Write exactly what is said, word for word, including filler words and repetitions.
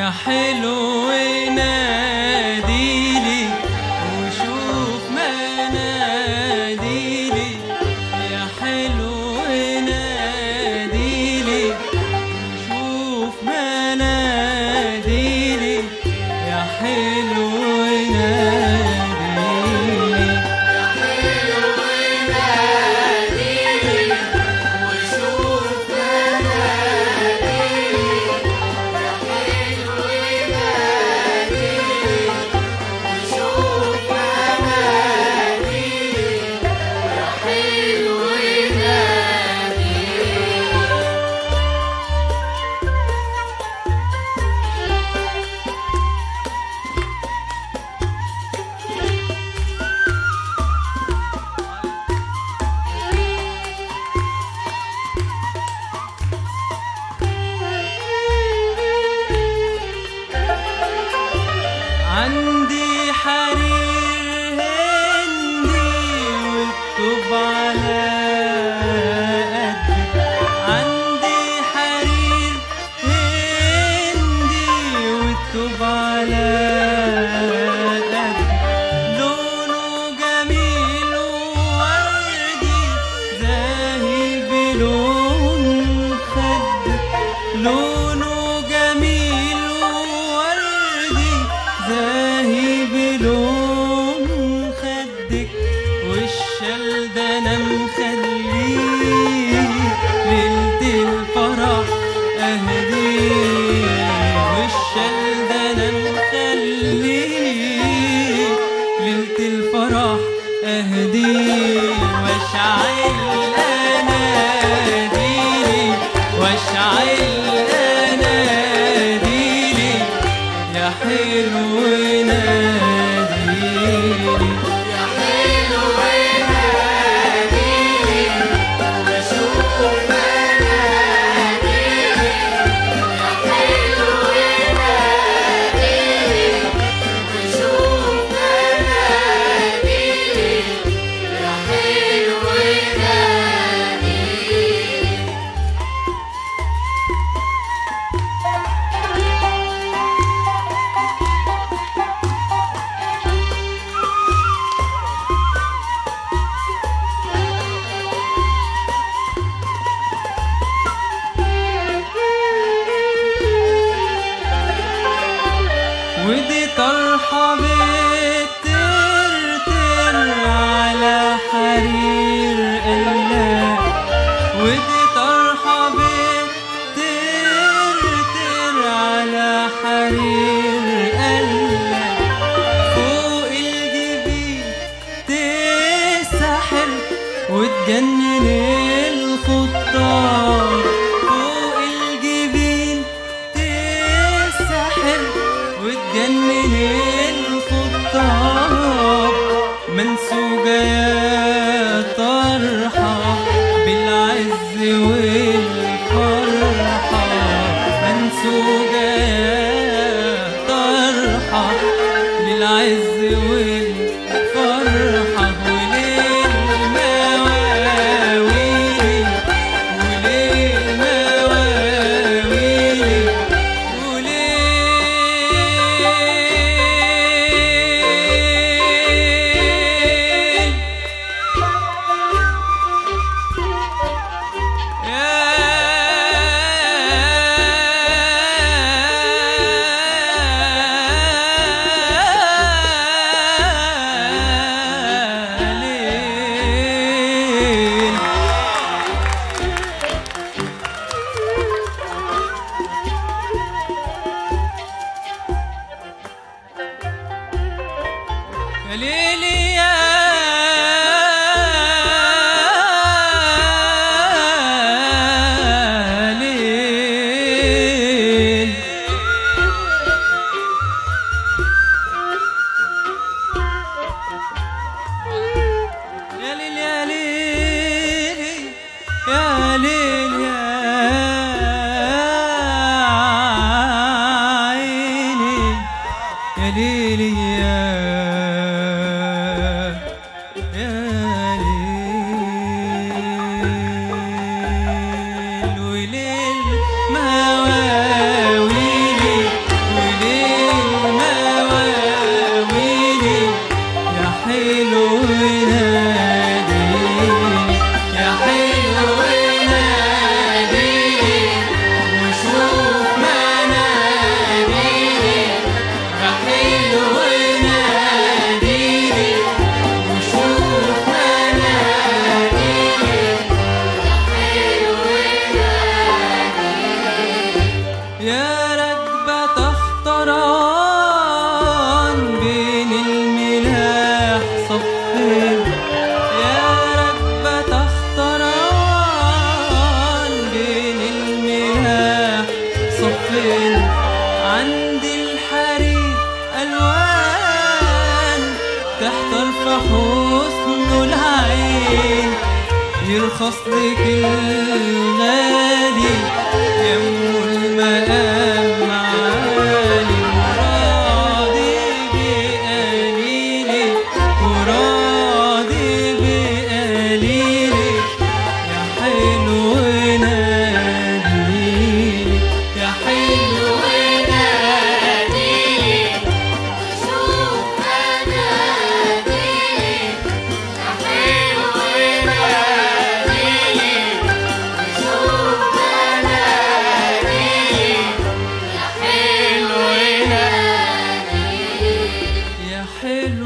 يا حلو ناديلي وشوف مناديلي، يا حلو ناديلي وشوف مناديلي، يا حلو ناديلي، يا حلو ناديلي وشوف مناديلي، يا حلو ناديلي وشوف مناديلي، يا حلو ناديلي. عندي حرير هندي واكتب على قدك، عندي حرير هندي واكتب على قدك، لونه جميل ووردي زاهي بلون خدك، لونه جميل ووردي زاهي بلون خدك، والشال ده انا مخليه ليلة الفرح اهديه، والشال ده انا مخليه ليلة الفرح اهديه، واشعل اناديلي واشعل اناديلي، يا حلو ناديلي، يا حلو ناديلي وشوف مناديلي، يا حلو ناديلي وشوف مناديلي، يا حلو ناديلي. ودي طرحة بترتر على حرير قلاق، ودي طرحة بترتر على حرير قلاق، فوق الجبين تسحر وتجنن الخطار، فوق الجبين تسحر وتجنن الخطاب، منسوجة يا طرحة بالعز والفرحة، منسوجة يا طرحة بالعز والفرحة، وليل مواويل وليل مواويل وليل ليل. يا ليلي يا ليل، يا ليل يا ليل يا ليل يا عيني، يا ليل يا يا ليل، وليل مواويلي حسن العين يرخص لك الغالي يم المقام معالي وراضي بقليلي وراضي بقليلي يا حلو ناديلي يا حلو حلو